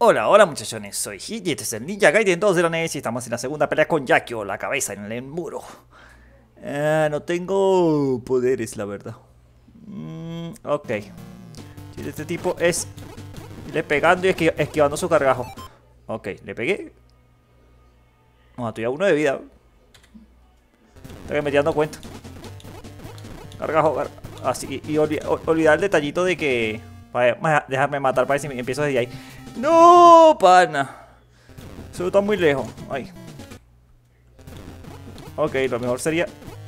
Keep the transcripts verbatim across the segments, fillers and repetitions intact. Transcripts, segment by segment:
Hola, hola muchachones, soy Hit y este es el Ninja Gaiden dos de la N E S y estamos en la segunda pelea con Yakio, la cabeza en el muro. Eh, no tengo poderes, la verdad. Mm, ok. Si este tipo es le pegando y esqui esquivando su cargajo. Ok, le pegué. No, estoy a uno de vida. Estoy metiendo cuenta. Cargajo, car así. Y, y olvi olvidar el detallito de que... Para dejarme matar para ver si empiezo desde ahí. ¡No, pana! Eso está muy lejos. Ay. Ok, lo mejor sería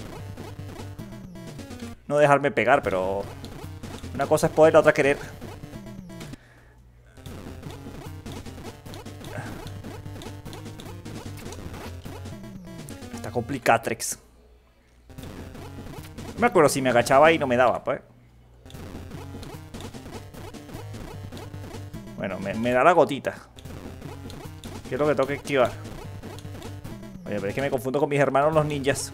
no dejarme pegar, pero... Una cosa es poder, la otra querer. Está complicatrex. No me acuerdo si me agachaba y no me daba, pues. Bueno, me, me da la gotita. ¿Qué es lo que tengo que esquivar? Oye, pero es que me confundo con mis hermanos los ninjas.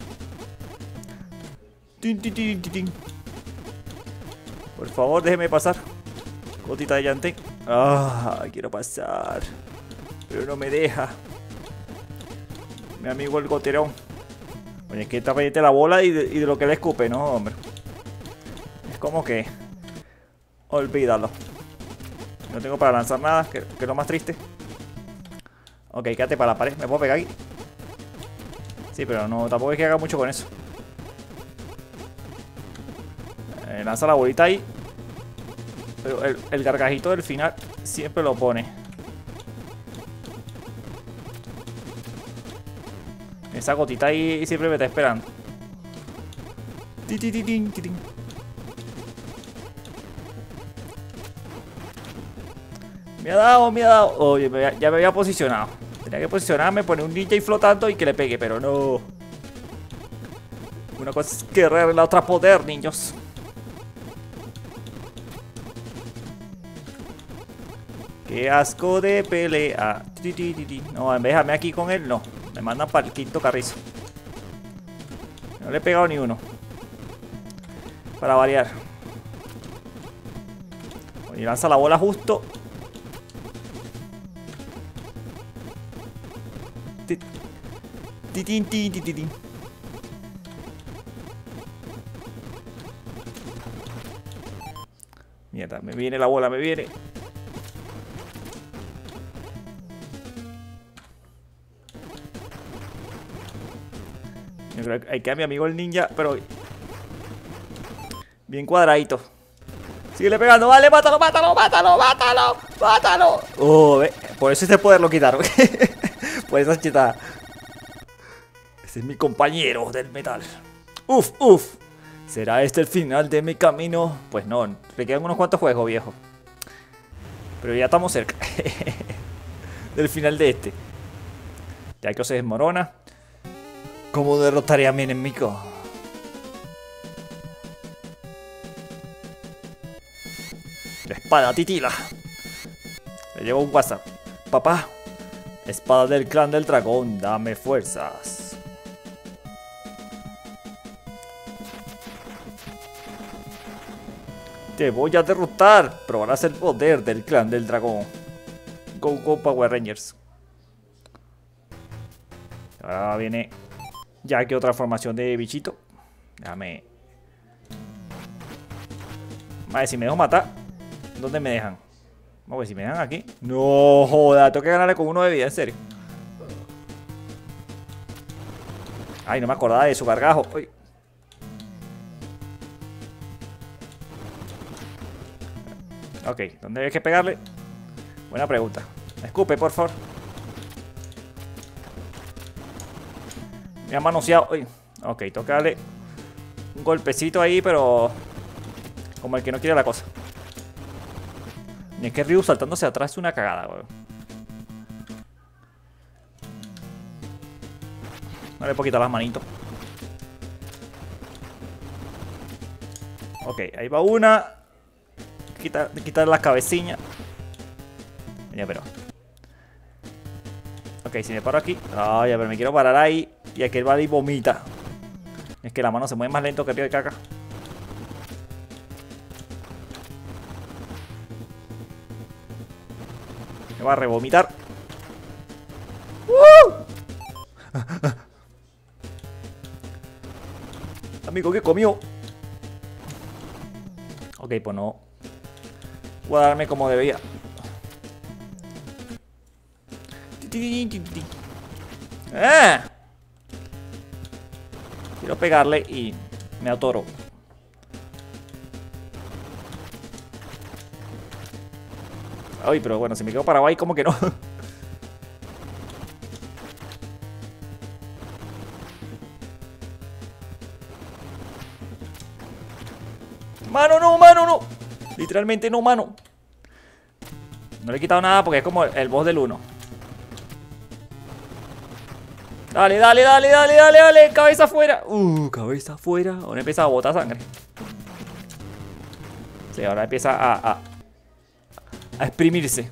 Tin, tin, tin, tin, tin. Por favor, déjeme pasar. Gotita de llante. Ah, quiero pasar. Pero no me deja. Mi amigo el goterón. Oye, es que está pendiente la bola y de, y de lo que le escupe, ¿no, hombre? Es como que... Olvídalo. No tengo para lanzar nada, que, que es lo más triste. Ok, quédate para la pared. ¿Me puedo pegar aquí? Sí, pero no, tampoco es que haga mucho con eso. Eh, lanza la bolita ahí. Pero el, el gargajito del final siempre lo pone. Esa gotita ahí siempre me está esperando. Ti, ti, ti, ti, ti, ti. Me ha dado, me ha dado. Oye, me había, ya me había posicionado. Tenía que posicionarme, poner un ninja ahí flotando y que le pegue, pero no. Una cosa es guerrero y la otra poder, niños. Qué asco de pelea. No, en vez de dejarme aquí con él, no. Me mandan para el quinto carrizo. No le he pegado ni uno. Para variar. Oye, lanza la bola justo. Titín, titín, titín. Mierda, me viene la bola, me viene. Yo creo que hay que a mi amigo el ninja, pero bien cuadradito. Síguele pegando, vale, mátalo, mátalo, mátalo, mátalo, mátalo. Oh, ve, por eso este poder lo quitaron. Por esa chetada. Ese es mi compañero del metal. Uf, uf. ¿Será este el final de mi camino? Pues no, me quedan unos cuantos juegos, viejo. Pero ya estamos cerca del final de este. Ya que se desmorona. ¿Cómo derrotaré a mi enemigo? La espada titila. Le llevo un WhatsApp. Papá, espada del clan del dragón, dame fuerzas. Te voy a derrotar. Probarás el poder del clan del dragón. Go, go, Power Rangers. Ahora viene ya que otra formación de bichito. Déjame. Vale, si me dejo matar, ¿dónde me dejan? Vamos a ver si me dejan aquí. No joda, tengo que ganarle con uno de vida, en serio. Ay, no me acordaba de su gargajo. Uy. Ok, ¿dónde hay que pegarle? Buena pregunta. Escupe, por favor. Me ha manoseado. Uy. Ok, toca darle un golpecito ahí, pero como el que no quiere la cosa. Y es que Ryu saltándose atrás es una cagada, weón. No le puedo quitar las manitos. Ok, ahí va una. Quitar, quitar las cabecillas. Ya, pero. Ok, si me paro aquí. Ay, ya, pero me quiero parar ahí. Y aquel va y vomita. Es que la mano se mueve más lento que el pie de caca. Me Me va a revomitar. ¡Uh! Amigo, ¿qué comió? Ok, pues no. Voy a darme como debía. ¡Eh! Quiero pegarle y me atoro. Ay, pero bueno, si me quedo parado ahí, como que no. Mano, no, mano, no. Literalmente no, mano. No le he quitado nada porque es como el boss del uno. Dale, dale, dale, dale, dale, dale. Cabeza afuera. Uh, cabeza afuera. Ahora empieza a botar sangre. Sí, ahora empieza a, a, a exprimirse.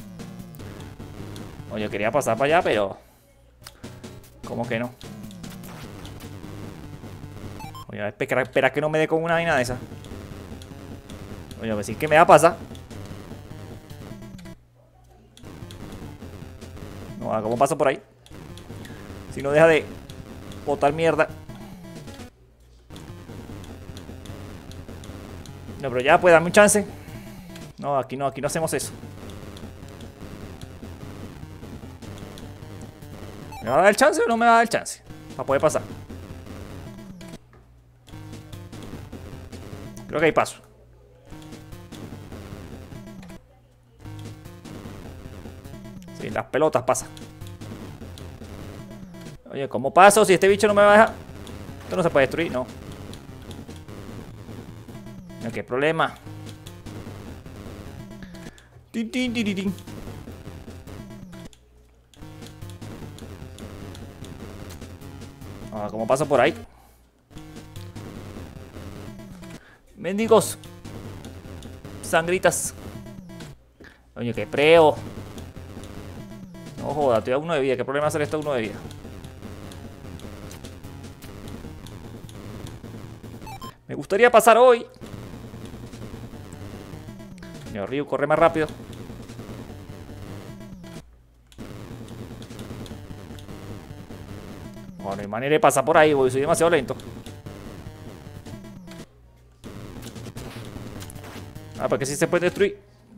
Oye, quería pasar para allá, pero... ¿Cómo que no? Oye, espera, espera que no me dé con una vaina de esa. Oye, pues sí que me va a pasar. No, ¿cómo paso por ahí? Si no deja de botar mierda. No, pero ya puede darme un chance. No, aquí no, aquí no hacemos eso. ¿Me va a dar el chance o no me va a dar el chance? Para poder pasar. Creo que hay paso. Sí, las pelotas pasan. Oye, ¿cómo paso si este bicho no me va a dejar? Esto no se puede destruir, no. No, ¿qué problema? Tin, tin, tin, tin. Ah, ¿cómo paso por ahí? Mendigos. Sangritas. Oye, qué preo. No joda, estoy a uno de vida. ¿Qué problema hacer esto a uno de vida? Me gustaría pasar hoy. Señor Ryu, corre más rápido. No, no hay manera de pasar por ahí, voy. Soy demasiado lento. Ah, porque sí se puede destruir.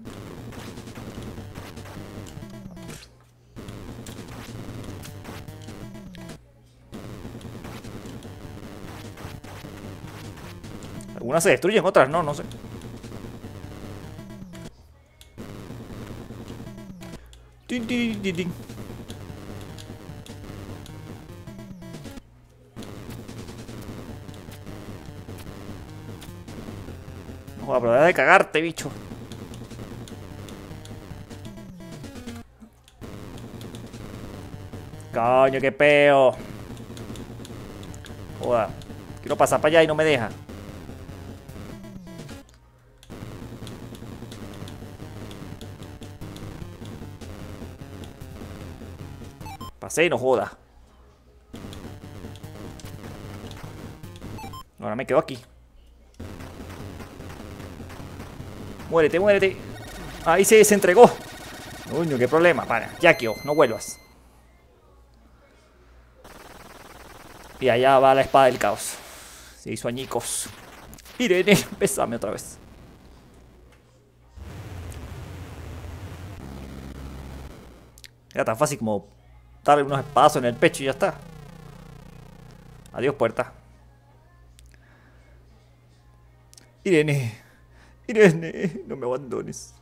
Algunas se destruyen, otras no, no sé. Tin, tin, tin, tin. No joda, pero deja de cagarte, bicho. Coño, qué peo. Joda. Quiero pasar para allá y no me deja. Pasé y no joda. Ahora me quedo aquí. Muérete, muérete. Ahí se desentregó. Coño, qué problema. Para, Yakio, no vuelvas. Y allá va la espada del caos. Se hizo añicos. Irene, besame otra vez. Era tan fácil como darle unos espadazos en el pecho y ya está. Adiós, puerta. Irene. Irene, no me abandones.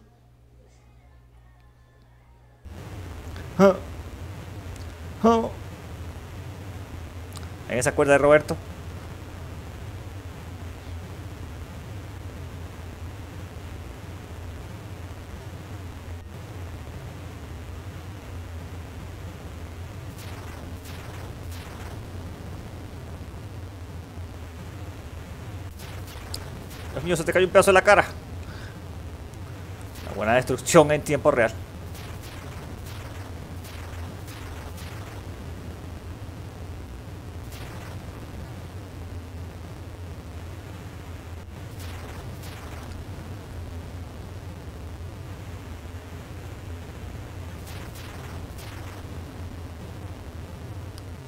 ¿Ah? ¿Ah? ¿En esa cuerda de Roberto? Dios mío, se te cayó un pedazo de la cara. Una buena destrucción en tiempo real.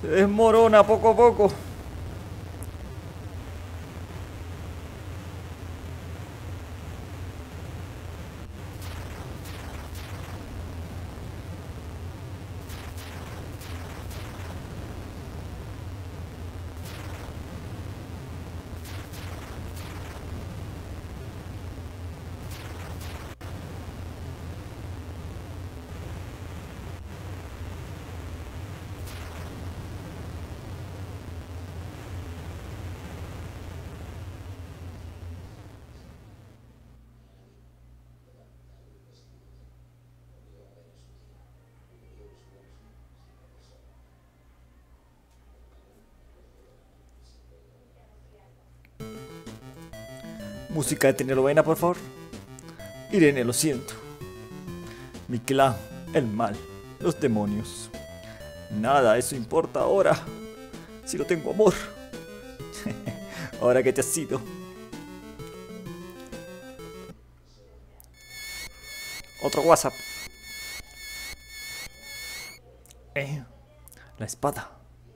Se desmorona poco a poco. Música de telenovela, por favor. Irene, lo siento. Mi clan, el mal, los demonios. Nada, eso importa ahora. Si no tengo amor. Ahora que te has ido. Otro WhatsApp. Eh, la espada.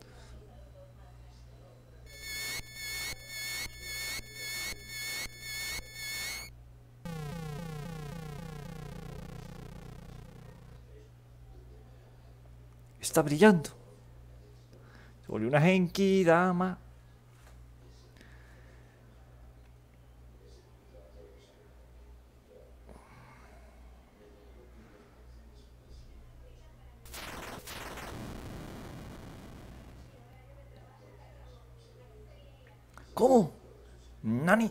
Está brillando. Se volvió una Genki Dama. ¿Cómo? ¿Nani?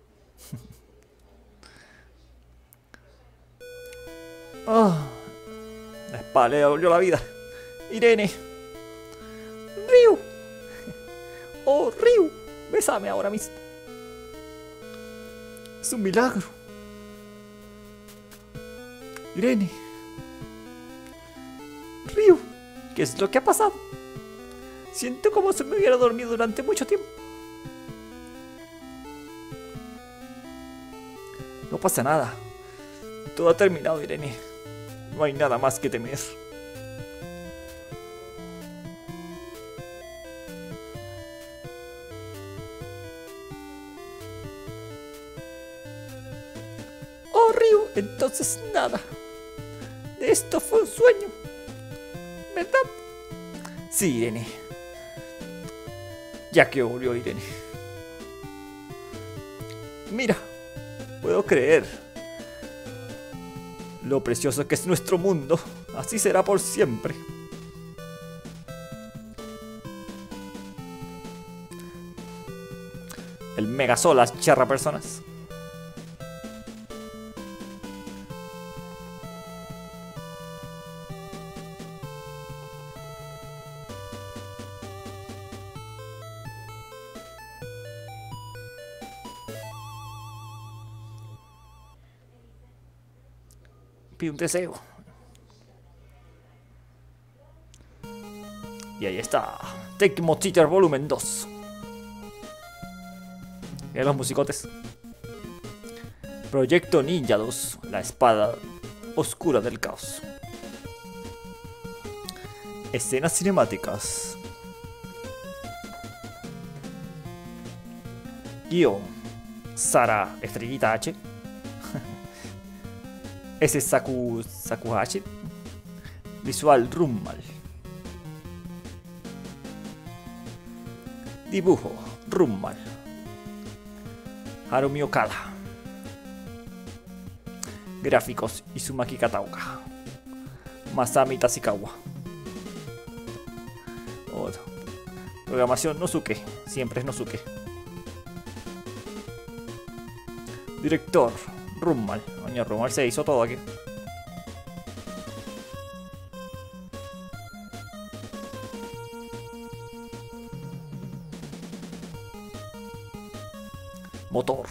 Oh, la espada le devolvió la vida. Irene. Ryu. Oh, Ryu. Bésame ahora mismo. Es un milagro. Irene. Ryu. ¿Qué es lo que ha pasado? Siento como si me hubiera dormido durante mucho tiempo. No pasa nada. Todo ha terminado, Irene. No hay nada más que temer. Oh, Ryu, entonces nada. De esto fue un sueño, ¿verdad? Sí, Irene. Ya que volvió Irene. Mira, puedo creer lo precioso que es nuestro mundo. Así será por siempre. El Megasol charra personas. Pide un deseo. Y ahí está. Tecmo Cheater Volumen dos. Miren los musicotes. Proyecto Ninja dos. La espada oscura del caos. Escenas cinemáticas. Guión. Sara Estrellita H. Ese es Saku, Sakuhachi. Visual Rummal. Dibujo Rummal. Harumi Okada. Gráficos Izumaki Kataoka. Masami Tashikawa. Otro. Programación Nosuke. Siempre es Nosuke. Director Rummal. Coño, Rummal se hizo todo aquí. Motor.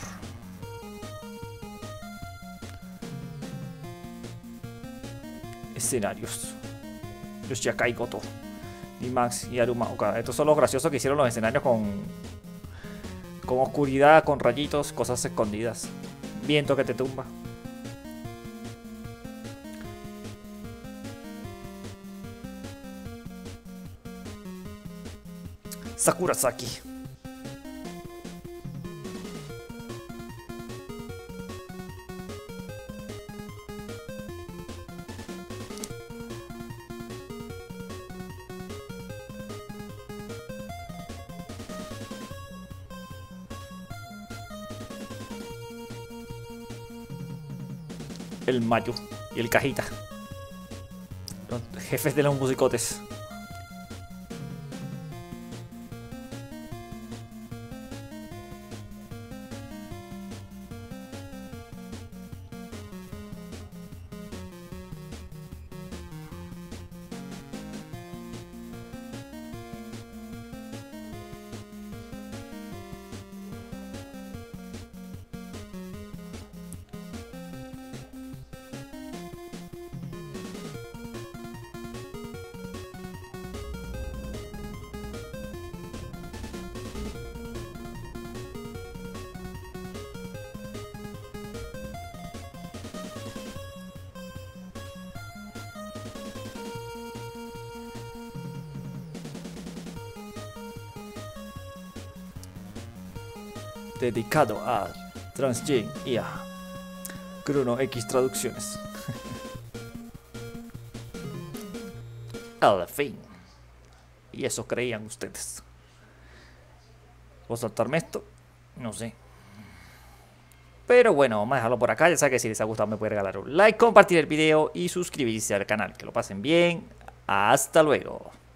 Escenarios. Yoshiakai Goto. Y Max y Aruma Okada. Estos son los graciosos que hicieron los escenarios con con oscuridad, con rayitos, cosas escondidas. Viento que te tumba. Sakurasaki. El Mayu y el Cajita. Los jefes de los musicotes. Dedicado a Transgen y a Chrono X Traducciones. Al fin. Y eso creían ustedes. ¿Voy a saltarme esto? No sé. Pero bueno, vamos a dejarlo por acá. Ya saben que si les ha gustado me pueden regalar un like, compartir el video y suscribirse al canal. Que lo pasen bien. Hasta luego.